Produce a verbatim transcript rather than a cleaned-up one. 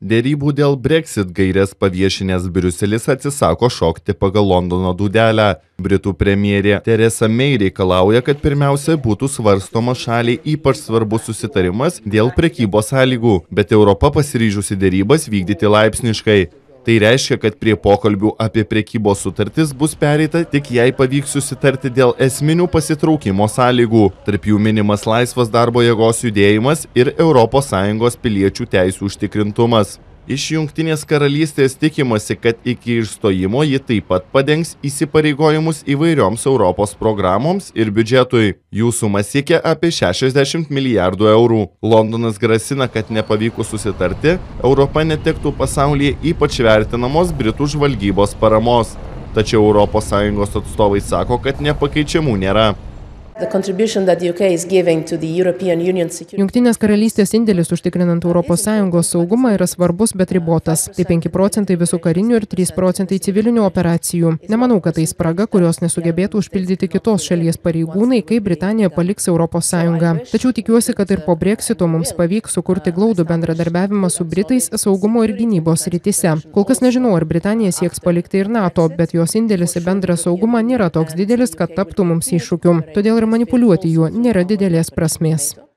Dėrybų dėl Brexit gairės paviešinęs Briuselis atsisako šokti pagal Londono dūdelę. Britų premjerė Theresa May reikalauja, kad pirmiausia būtų svarstoma šaliai ypač svarbus susitarimas dėl prekybos sąlygų, bet Europa pasiryžusi dėrybas vykdyti laipsniškai. Tai reiškia, kad prie pokalbių apie prekybos sutartis bus pereita tik jei pavyks susitarti dėl esminių pasitraukimo sąlygų, tarp jų minimas laisvas darbo jėgos judėjimas ir Europos Sąjungos piliečių teisių užtikrintumas. Iš Jungtinės karalystės tikimasi, kad iki išstojimo ji taip pat padengs įsipareigojimus įvairioms Europos programoms ir biudžetui. Jų suma siekia apie šešiasdešimt milijardų eurų. Londonas grasina, kad nepavykus susitarti, Europa netektų pasaulyje ypač vertinamos Britų žvalgybos paramos. Tačiau Europos Sąjungos atstovai sako, kad nepakeičiamų nėra. Jungtinės karalystės indėlis užtikrinant Europos Sąjungos saugumą yra svarbus, bet ribotas. Tai penki procentai visų karinių ir trys procentai civilinių operacijų. Nemanau, kad tai spraga, kurios nesugebėtų užpildyti kitos šalies pareigūnai, kai Britanija paliks Europos Sąjungą. Tačiau tikiuosi, kad ir po Brexito mums pavyks sukurti glaudų bendradarbiavimą su Britais saugumo ir gynybos srityse. Kol kas nežinau, ar Britanija sieks palikti ir NATO, bet jos indėlis į bendrą saugumą nėra toks didelis, kad taptų mums iššūkiu. Todėl ir manipuliuoti juo nėra didelės prasmės.